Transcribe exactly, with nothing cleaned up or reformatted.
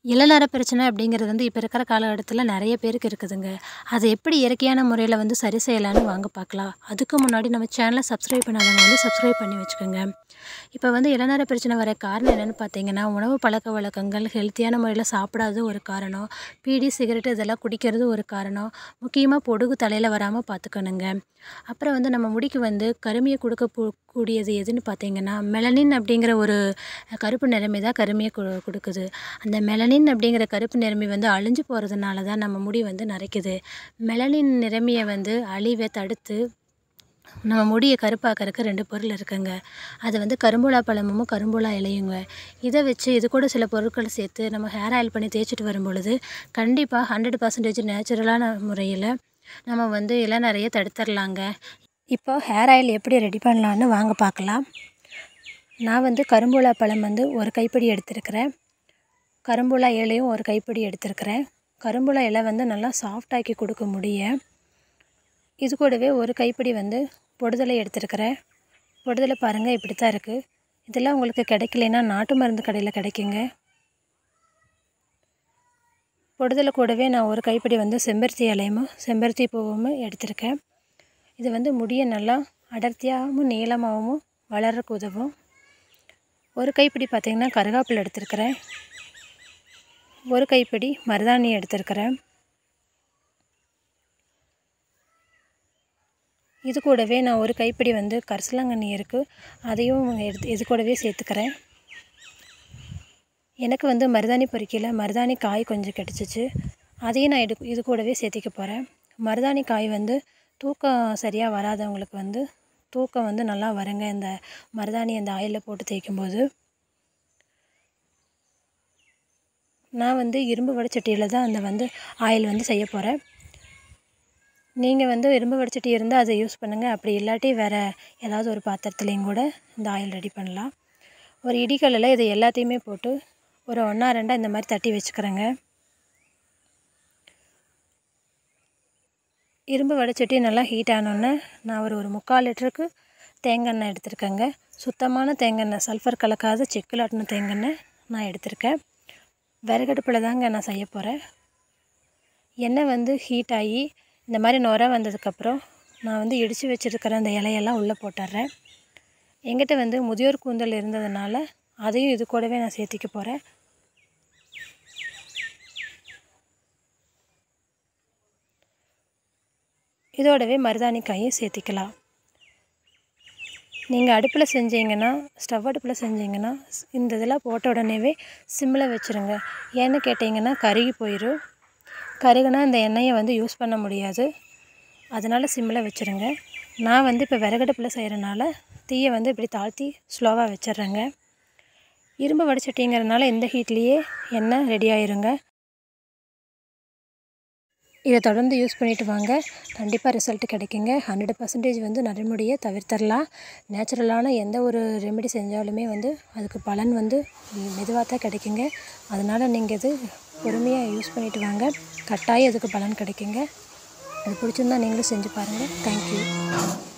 இளநரை பிரச்சனை அப்படிங்கிறது வந்து இப்போ இருக்கிற காலகட்டத்தில் நிறைய பேருக்கு இருக்குதுங்க. அதை எப்படி இயற்கையான முறையில் வந்து சரி செய்யலான்னு வாங்க பார்க்கலாம். அதுக்கு முன்னாடி நம்ம சேனலை சப்ஸ்கிரைப் பண்ணாதவங்க வந்து சப்ஸ்கிரைப் பண்ணி வச்சுக்கோங்க. இப்போ வந்து இளநரை பிரச்சனை வர காரணம் என்னென்னு பார்த்தீங்கன்னா, உணவு பழக்க வழக்கங்கள் ஹெல்த்தியான முறையில் சாப்பிடாதது ஒரு காரணம். பீடி சிகரெட்டு இதெல்லாம் குடிக்கிறது ஒரு காரணம். முக்கியமாக பொடுகு தலையில் வராமல் பார்த்துக்கணுங்க. அப்புறம் வந்து நம்ம முடிக்கு வந்து கருமையை கொடுக்க போ கூடியது எதுன்னு பார்த்தீங்கன்னா, மெலனின் அப்படிங்கிற ஒரு கருப்பு நிறமி தான் கருமையை கு கொடுக்குது. அந்த மெலனின் அப்படிங்கிற கருப்பு நிறமி வந்து அழிஞ்சு போகிறதுனால தான் நம்ம முடி வந்து நரைக்குது. மெலனின் நிறமியை வந்து அழிவை தடுத்து நம்ம முடியை கருப்பாக்கறதுக்கு ரெண்டு பொருள் இருக்குங்க. அது வந்து கரும்புலா பழமும் கரும்புலா இலையுங்க. இதை வச்சு இது கூட சில பொருட்களை சேர்த்து நம்ம ஹேர் ஆயில் பண்ணி தேய்ச்சிட்டு வரும்பொழுது கண்டிப்பாக ஹண்ட்ரட் பர்சன்டேஜ் நேச்சுரலான முறையில் நம்ம வந்து இளநரையை தடுத்துடலாங்க. இப்போ ஹேர் ஆயில் எப்படி ரெடி பண்ணலான்னு வாங்க பார்க்கலாம். நான் வந்து கரும்புலா பழம் வந்து ஒரு கைப்பிடி எடுத்துருக்கிறேன். கரும்புலா இலையும் ஒரு கைப்பிடி எடுத்துருக்கிறேன். கரும்புலா இலை வந்து நல்லா சாஃப்டாக்கி கொடுக்க முடிய. இது கூடவே ஒரு கைப்பிடி வந்து பொடுதலை எடுத்துருக்கிறேன். பொடுதலை பாருங்கள் இப்படி தான் இருக்குது. இதெல்லாம் உங்களுக்கு கிடைக்கலைன்னா நாட்டு மருந்து கடையில் கிடைக்குங்க. பொடுதலை கூடவே நான் ஒரு கைப்பிடி வந்து செம்பருத்தி இலையும் செம்பருத்தி பூவும் எடுத்திருக்கேன். இது வந்து முடியை நல்லா அடர்த்தியாகவும் நீளமாகவும் வளர்றதுக்கு உதவும். ஒரு கைப்பிடி பார்த்திங்கன்னா கருகாப்பில் எடுத்துருக்கிறேன். ஒரு கைப்பிடி மருதாணி எடுத்துருக்கிறேன். இது கூடவே நான் ஒரு கைப்பிடி வந்து கரிசலாங்கண்ணி இருக்குது, அதையும் எடுத்து இது கூடவே சேர்த்துக்கிறேன். எனக்கு வந்து மருதாணி பொரிக்கையில் மருதாணி காய் கொஞ்சம் கிடச்சிச்சு, அதையும் நான் எடு இது கூடவே சேர்த்திக்க போகிறேன். மருதாணி காய் வந்து தூக்கம் சரியாக வராதவங்களுக்கு வந்து தூக்கம் வந்து நல்லா வருங்க இந்த மருதாணி அந்த ஆயிலில் போட்டு தேய்க்கும்போது. நான் வந்து இரும்பு வடைச்சட்டியில் தான் அந்த வந்து ஆயில் வந்து செய்ய போகிறேன். நீங்கள் வந்து இரும்பு வடைச்சட்டி இருந்தால் அதை யூஸ் பண்ணுங்கள். அப்படி இல்லாட்டி வேறு ஏதாவது ஒரு பாத்திரத்துலேயும் கூட இந்த ஆயில் ரெடி பண்ணலாம். ஒரு இடிக்கல்லில் இதை எல்லாத்தையுமே போட்டு ஒரு ஒன்றா ரெண்டாக இந்த மாதிரி தட்டி வச்சுக்கிறேங்க. இரும்பு வடைச்சட்டி நல்லா ஹீட் ஆனோன்னே நான் ஒரு ஒரு முக்கால் லிட்டருக்கு தேங்காய் எண்ணெய் எடுத்துருக்கேங்க. சுத்தமான தேங்காய் எண்ணெய், சல்ஃபர் கலக்காத செக்கில் ஆட்டின தேங்காய் எண்ணெய் நான் எடுத்திருக்கேன். விறகடுப்பில் தாங்க நான் செய்ய போகிறேன். எண்ணெய் வந்து ஹீட் ஆகி இந்த மாதிரி நுரை வந்ததுக்கப்புறம் நான் வந்து இடித்து வச்சுருக்கிற அந்த இலையெல்லாம் உள்ளே போட்டுடுறேன். என்கிட்ட வந்து முதியோர் கூந்தல் இருந்ததுனால அதையும் இது கூடவே நான் சேர்த்திக்க போகிறேன். இதோடவே மருதாணி காயும் சேர்த்திக்கலாம். நீங்கள் அடுப்பில் செஞ்சீங்கன்னா, ஸ்டவ் அடுப்பில் செஞ்சீங்கன்னா இந்த இதெல்லாம் போட்ட உடனேவே சிம்மில் வச்சுருங்க. ஏன்னு கேட்டிங்கன்னா கருகி போயிடும். கருகுனா இந்த எண்ணெயை வந்து யூஸ் பண்ண முடியாது. அதனால் சிம்மில் வச்சுருங்க. நான் வந்து இப்போ விறகடுப்பில் செய்கிறனால தீயை வந்து இப்படி தாழ்த்தி ஸ்லோவாக வச்சிட்றேங்க. இரும்பு வடைச்சட்டிங்கிறதுனால இந்த ஹீட்லேயே எண்ணெய் ரெடி ஆயிருங்க. இதை தொடர்ந்து யூஸ் பண்ணிவிட்டு வாங்க, கண்டிப்பாக ரிசல்ட் கிடைக்குங்க. ஹண்ட்ரட் பர்சன்டேஜ் வந்து நரைமுடியை தவிர்த்தரலாம். நேச்சுரலான எந்த ஒரு ரெமெடி செஞ்சாலுமே வந்து அதுக்கு பலன் வந்து மெதுவாக தான் கிடைக்குங்க. அதனால் நீங்கள் இது பொறுமையாக யூஸ் பண்ணிவிட்டு வாங்க, கட்டாயம் அதுக்கு பலன் கிடைக்குங்க. அது பிடிச்சிருந்தா நீங்களும் செஞ்சு பாருங்கள். தேங்க்யூ.